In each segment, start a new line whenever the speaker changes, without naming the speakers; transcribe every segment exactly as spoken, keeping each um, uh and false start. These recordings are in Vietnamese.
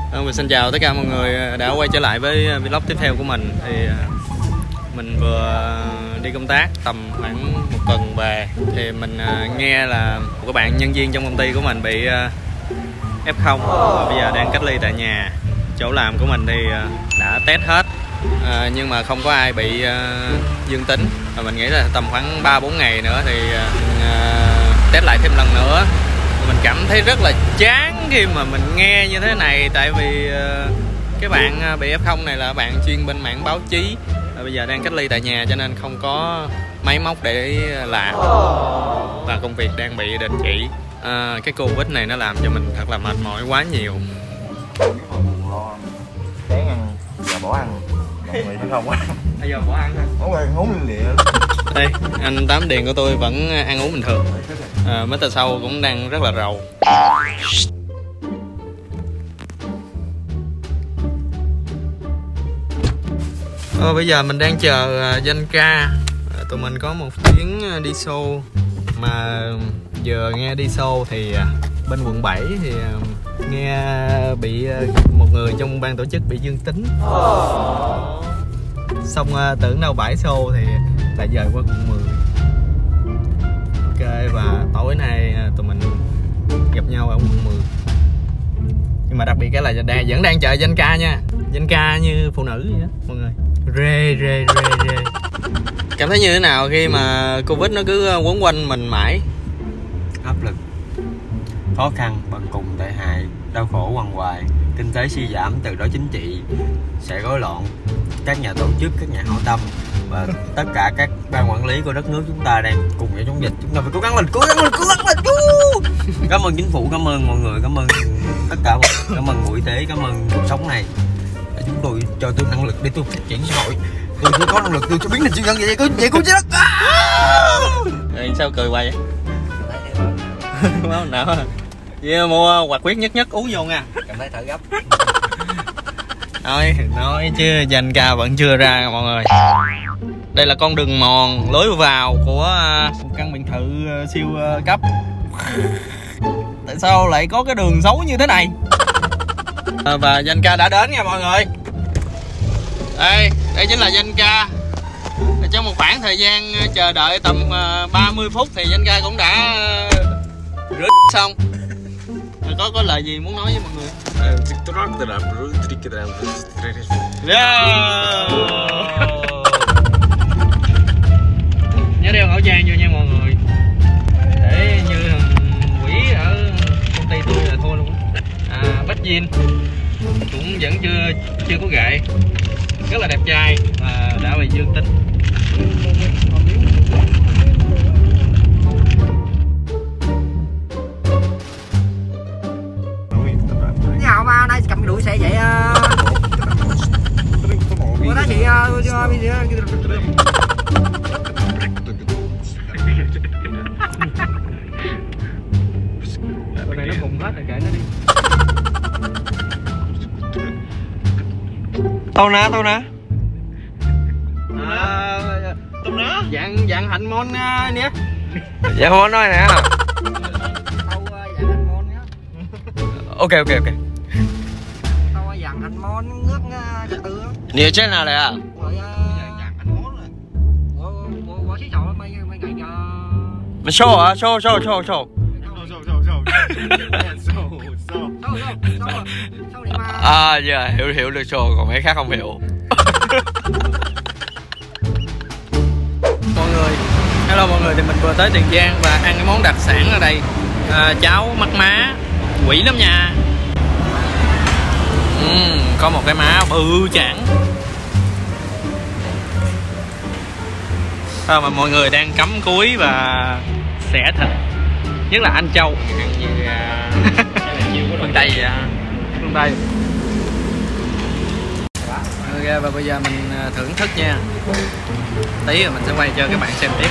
Mình xin chào tất cả mọi người đã quay trở lại với vlog tiếp theo của mình. Thì mình vừa đi công tác tầm khoảng một tuần về, thì mình nghe là một cái bạn nhân viên trong công ty của mình bị ép không và bây giờ đang cách ly tại nhà. Chỗ làm của mình thì đã test hết à, nhưng mà không có ai bị dương tính, và mình nghĩ là tầm khoảng ba bốn ngày nữa thì à, test lại thêm lần nữa. Mình cảm thấy rất là chán khi mà mình nghe như thế này, tại vì uh, cái bạn bị ép không này là bạn chuyên bên mảng báo chí, và bây giờ đang cách ly tại nhà cho nên không có máy móc để làm và công việc đang bị đình chỉ. Uh, cái Covid này nó làm cho mình thật là mệt mỏi quá nhiều.
Chán ăn, giờ bỏ ăn, mọi người thấy không á?
Bây giờ bỏ ăn hả?
Bỏ ăn uống lên địa.
Đây, anh Tám Điền của tôi vẫn ăn uống bình thường. À, mít tơ sâu cũng đang rất là rầu. Ờ, bây giờ mình đang chờ danh ca. Tụi mình có một chuyến đi show, mà vừa nghe đi show thì bên quận bảy thì nghe bị một người trong ban tổ chức bị dương tính. Xong tưởng đâu bãi show thì lại dời qua quận mười. Ok, và tối nay tụi mình gặp nhau ở quận mười. Nhưng mà đặc biệt cái là đang, vẫn đang chờ danh ca nha. Danh ca như phụ nữ vậy đó mọi người. Rê rê rê rê. Cảm thấy như thế nào khi mà Covid nó cứ quấn quanh mình mãi?
Áp lực, khó khăn, bần cùng, tệ hại, đau khổ quằn quại, kinh tế suy giảm, từ đó chính trị sẽ rối loạn, các nhà tổ chức, các nhà hảo tâm và tất cả các ban quản lý của đất nước chúng ta đang cùng nhau chống dịch. Chúng ta phải cố gắng lên, cố gắng lên, cố gắng lên. Cảm ơn chính phủ, cảm ơn mọi người, cảm ơn tất cả mọi người, cảm ơn Bộ Y tế, cảm ơn cuộc sống này để chúng tôi cho tôi năng lực để tôi phát triển xã hội. Tôi chưa có năng lực tôi cho biến thành siêu nhân vậy cứ vậy cũng chết.
Rồi sao cười hoài vậy? Máu não à? Vậy mua hoạt huyết nhất nhất uống vô nha.
Cảm thấy thở gấp.
Nói nói chứ danh ca vẫn chưa ra mọi người. Đây là con đường mòn lối vào của một căn biệt thự siêu cấp. Tại sao lại có cái đường xấu như thế này? Và danh ca đã đến nha mọi người. Đây, đây chính là danh ca. Trong một khoảng thời gian chờ đợi tầm ba mươi phút thì danh ca cũng đã rửa xong. Có có lời gì muốn nói với mọi người? Yeah. Nhớ đeo khẩu trang vô nha mọi người, để như quỷ ở công ty tôi là thôi luôn. À, Bách Dinh cũng vẫn chưa chưa có ghệ, rất là đẹp trai và đã bị dương tính.
Nào mà nay cầm đuổi xe vậy à? Bữa đó chị bây giờ
Cái này nó cùng hết rồi, kệ nó đi.
Tao ná, tao ná.
À, tao ná. Dạng dạng hạnh môn nè.
Dạ không có nói nè.
tao dạng hành môn nhá.
Ok ok ok.
Tao dạng hành môn nước trật tự.
Nhiều trên nào này à?
Rồi dạng hành môn rồi. Bộ bộ bộ xí sổ mấy mấy ngày cho.
Mình show à? Show show show show. À giờ yeah, hiểu hiểu được show, còn mấy khác không hiểu.
Mọi người, hello mọi người, thì mình vừa tới Tiền Giang và ăn cái món đặc sản ở đây, à, cháo mắt má, quỷ lắm nha. uhm, Có một cái má bự chảng. Sao mà mọi người đang cắm cúi và xẻ thịt, nhất là anh Châu ăn như uh, phương Tây vậy. Phương Tây. Ok, và bây giờ mình thưởng thức nha. Tí rồi mình sẽ quay cho các bạn xem tiếp.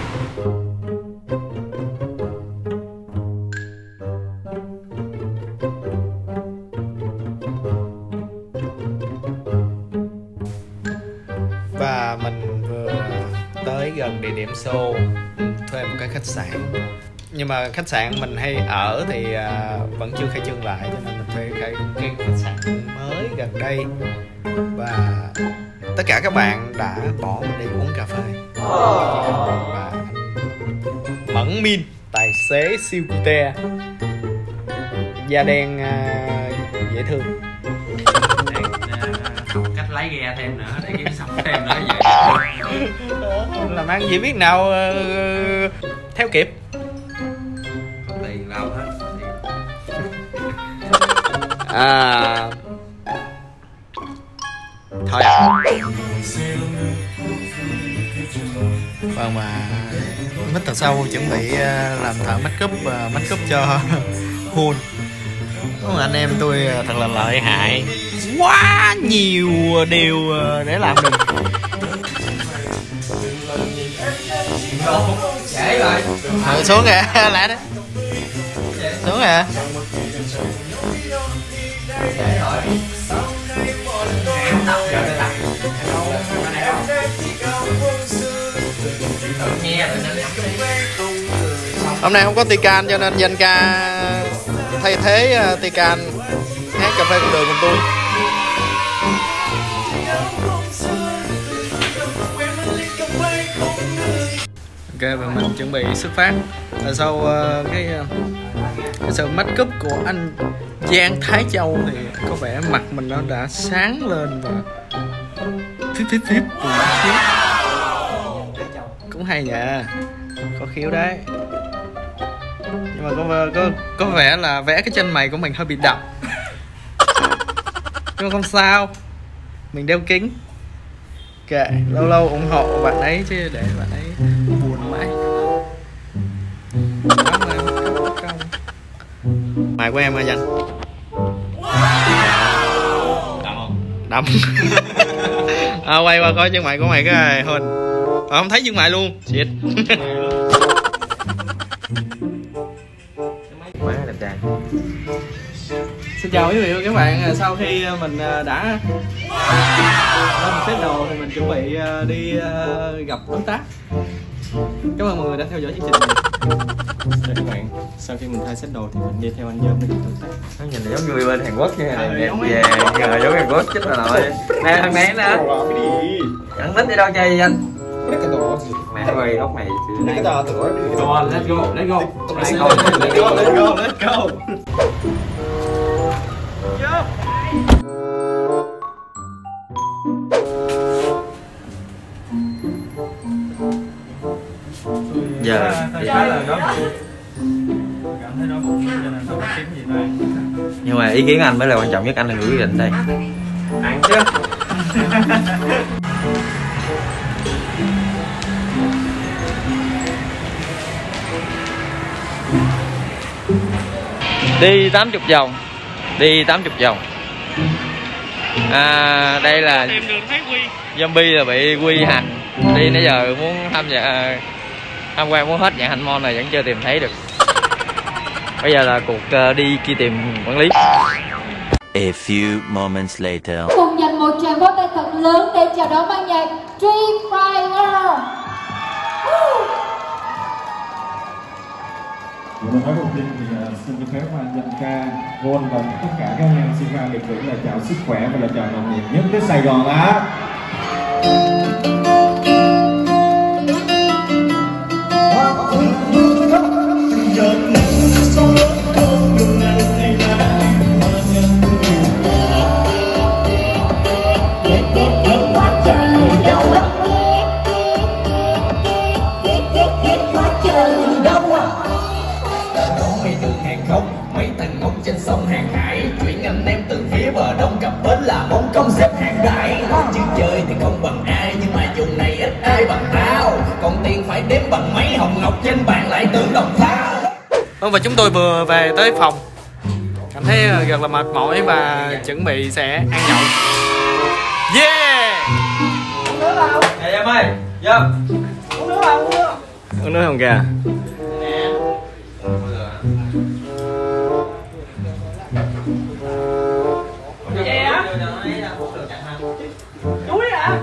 Và mình vừa tới gần địa điểm show, thuê một cái khách sạn. Nhưng mà khách sạn mình hay ở thì vẫn chưa khai trương lại, cho nên mình
phê khai cái khách sạn mới gần đây và tất cả các bạn đã bỏ mình đi uống cà phê. Và anh Mẫn Min, tài xế siêu cute, da đen uh, dễ thương,
đang uh, học cách lái ghe thêm nữa để kiếm sống thêm nữa vậy.
Làm ăn gì biết nào uh, theo kịp.
Tiền đâu hết.
À thôi à. Vâng, mà mít Sâu chuẩn bị làm thợ make up và make up cho Hun. Anh em tôi thật là lợi hại, quá nhiều điều để làm được.
Trễ rồi.
Ừ, xuống kìa, lại đó. Xuống kìa.
Trễ rồi. Tập rồi đây là.
Hôm nay không có Tican cho nên danh ca thay thế uh, Tican hát cà phê con đường cùng tôi. Ok, và mình chuẩn bị xuất phát. Và sau uh, cái, uh, cái sự make up của anh Giang Thái Châu thì có vẻ mặt mình nó đã sáng lên và phíp phíp phíp cũng hay nha, có khiếu đấy. Nhưng mà có có có vẻ là vẽ cái chân mày của mình hơi bị đậm. Nhưng mà không sao, mình đeo kính. Kệ, lâu lâu ủng hộ bạn ấy chứ để bạn ấy buồn mãi. Mày của em hả Danh?
Đậm không?
Đậm. À, quay qua coi chân mày của mày cái hình. À, không thấy chân mày luôn. Shit.
Má đẹp trai.
Xin chào quý vị và các bạn. Sau khi mình đã lên set đồ thì mình chuẩn bị đi gặp đối tác. Cảm ơn mọi người đã theo dõi chương trình này. Đây các bạn, sau khi mình thay set đồ thì mình đi theo anh Dơm để gặp đối tác.
Nó nhìn giống người bên Hàn Quốc nha, đẹp về ngờ giống Hàn Quốc chết là nội. Nè thằng này nè. Chẳng thích đi đâu chơi vậy anh? Mẹ ơi, ốc này chứ.
Let's go, let's go, let's go.
Let's go,
Let's go, let's go, let's go.
Giờ
tôi khá là đói bụng. Cảm thấy đói bụng cho nên tôi kiếm gì đó ăn.
nhưng mà ý kiến anh mới là quan trọng nhất, anh là người quyết định đây.
Ăn chứ.
Đi tám mươi vòng, đi tám mươi vòng. À, đây là zombie là bị quy hành. Đi nãy giờ muốn tham gia tham quan muốn hết dạng hành môn này vẫn chưa tìm thấy được. Bây giờ là cuộc uh, đi kia tìm quản lý.
A few moments later.
Cùng dành một tràng pháo tay thật lớn để chào đón ban nhạc Street Fighter.
Mình nói đầu tiên thì uh, xin được phép anh Danh ca, Gold và tất cả các anh em xin ra được gửi lời chào sức khỏe và lời chào nồng nhiệt nhất tới Sài Gòn á.
Mấy tầng ngốc trên sông Hàng Hải, chuyện anh em từ phía bờ đông cập bến là món công xếp hàng đại. Chứ chơi thì không bằng ai, nhưng mà vùng này ít ai bằng tao. Còn tiền phải đếm bằng mấy hồng ngọc trên bàn lại tưởng đồng thao.
Vâng, và chúng tôi vừa về tới phòng, cảm thấy rất là mệt mỏi và chuẩn bị sẽ ăn nhậu. Yeah!
Uống nước không? Nè em ơi, Dơm.
Uống nước không? Uống nước không? Uống nước không kìa?
Chuối hả?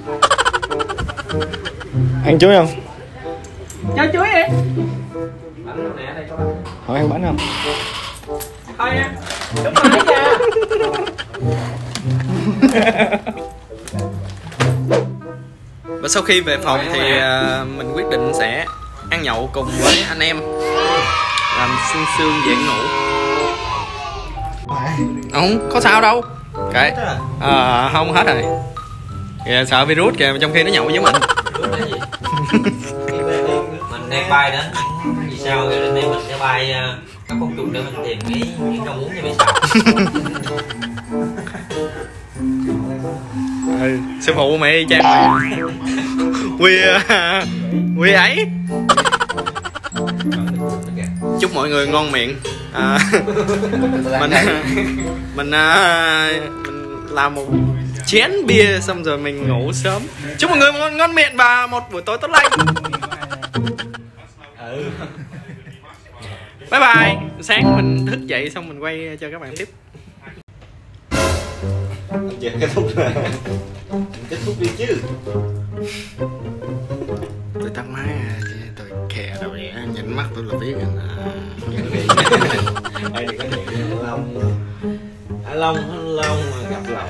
Ăn chuối không?
Cho chuối đi.
Hỏi ăn bánh không?
Thôi nha. Đúng rồi.
Và sau khi về phòng thì uh, mình quyết định sẽ ăn nhậu cùng với anh em, làm sương sương dễ ngủ. Không có sao đâu. Cái à, không hết rồi. Kìa, sợ virus kìa, trong khi nó nhậu với mình.
Mình đang bay đến vì sao rồi lên đây mình sẽ bay các con trùng để mình tìm cái những rau muống cho mấy sao.
Ừ, sư phụ mày y chang mày. Quy quy ấy. Chúc mọi người ngon miệng. À, mình mình à, mình làm một chén bia xong rồi mình ngủ sớm. Chúc mọi người ngon, ngon miệng và một buổi tối tốt lành. Bye bye. Sáng mình thức dậy xong mình quay cho các bạn tiếp.
Giờ kết thúc rồi. Kết thúc đi chứ.
Tôi tắt máy, tôi khè đầu vậy, nhìn mắt tôi là biết rồi.
Ai đừng có điện anh Long. Anh Long, anh Long mà gặp Long.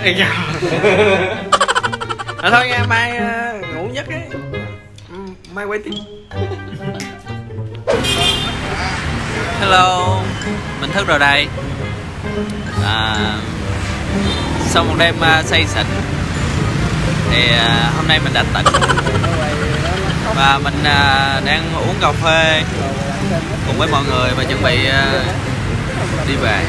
À, thôi nha, mai uh, ngủ giấc ấy. Mai quay tiếp. Hello, mình thức rồi đây. À, sau một đêm uh, say xỉn thì uh, hôm nay mình đã tỉnh và mình uh, đang uống cà phê cùng với mọi người và chuẩn bị uh, đi về.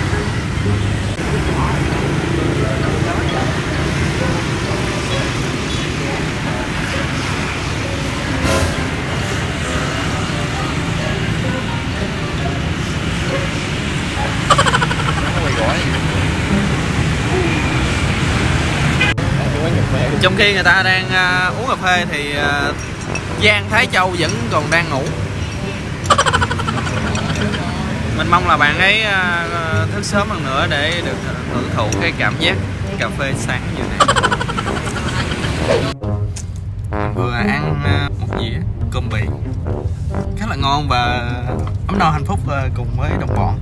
Trong khi người ta đang uh, uống cà phê thì uh, Giang Thái Châu vẫn còn đang ngủ. Mình mong là bạn ấy uh, thức sớm hơn nữa để được hưởng thụ cái cảm giác cà phê sáng như này. Mình vừa ăn uh, một dĩa cơm biển khá là ngon và ấm no hạnh phúc uh, cùng với đồng bọn.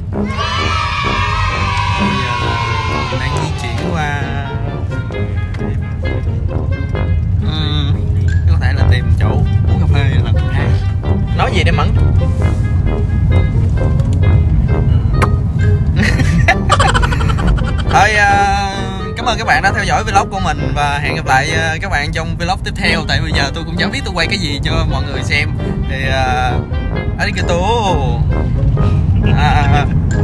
Bây giờ là mình đang di chuyển qua uhm, có thể là tìm chỗ uống cà phê lần hai. Nói gì để mẫn? Thôi uh, cảm ơn các bạn đã theo dõi vlog của mình và hẹn gặp lại uh, các bạn trong vlog tiếp theo. Tại bây giờ tôi cũng chẳng biết tôi quay cái gì cho mọi người xem. Thì uh, arigato. À,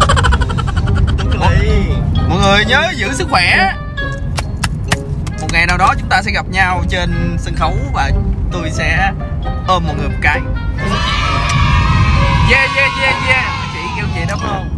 mọi người nhớ giữ sức khỏe. Một ngày nào đó chúng ta sẽ gặp nhau trên sân khấu và tôi sẽ ôm mọi người một cái. Yeah yeah yeah yeah. Chị kêu chị đúng không?